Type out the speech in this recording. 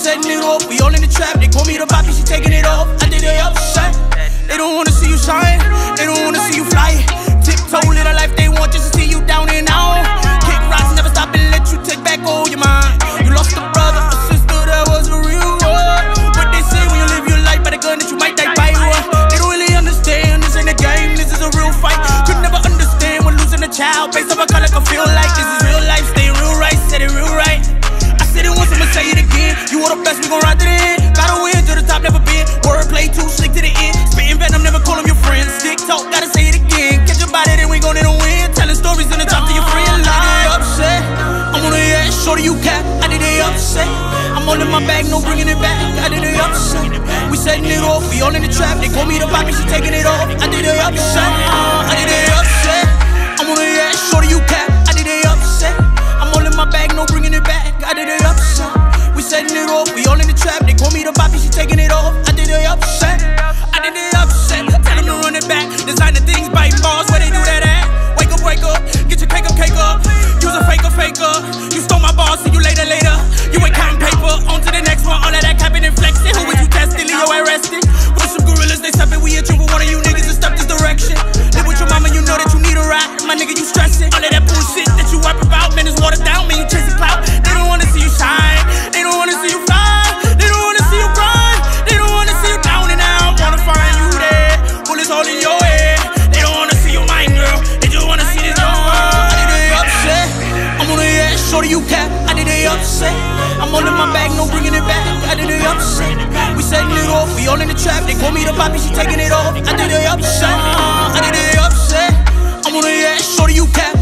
setting it off, we all in the trap. They call me the poppy, she taking it off. I did it upset. They don't wanna see you shine, they don't wanna see you fly. Tiptoe, live a life they want just to see you down and out. Kick rocks, never stop and let you take back all your mind. You lost a brother, a sister, that was a real one. But they say when you live your life by the gun that you might die by one. They don't really understand, this ain't a game, this is a real fight. Could never understand when losing a child based off a color can feel like. This is real life, stay real right, said it real right. I said it once, I'ma say it again. You are the best, we gon' ride to the end. Gotta win to the top, never been. Wordplay too slick to the end. Spitting venom, never call them your friends. Stick talk, gotta say it again. Catch your body, then we gon' win. Telling stories in the top to your friends. I did it upset. I'm on the edge, shorty you cap. I did it upset. I'm all in my bag, no bringing it back. I did it upset. We setting it off, we all in the trap. They call me the poppy, she taking it off. I did it upset. I did it upset. I'm on the edge, shorty you cap. I did it upset. I'm all in my bag, no bringing it back. I did it upset. We setting it off, we all in the trap. They call me the poppy, she taking it off. I did it upset. I did it upset. Tell them to run it back. Design the things, bite balls, where they do that at? Wake up, get your cake up. Use a faker. You stole my balls, see you later. You ain't counting paper, on to the next one. All of that capping and flexing. Who would you testing? Leo arrested. With some gorillas, they stepping. We a jungle, one of you niggas to step this direction. Live with your mama, you know that you need a ride. My nigga, you stressing. All of that bullshit that you rap about, man, is watered down. Man, you chasing clout. They don't wanna see you shine. They don't wanna see you fly. They don't wanna see you grind. They don't wanna see you down and out. Wanna find you there. Bullets all in your head. They don't wanna see you mine, girl. They just wanna see this young world. I did it upset. I'm on the edge, shorty you cap. I did it upset. I'm all in my bag, no bringing it back. I did it upset. We setting it off, we all in the trap. They call me the poppy, she taking it off. I did it upset. I did it upset. I'm on the edge, shorty you cap.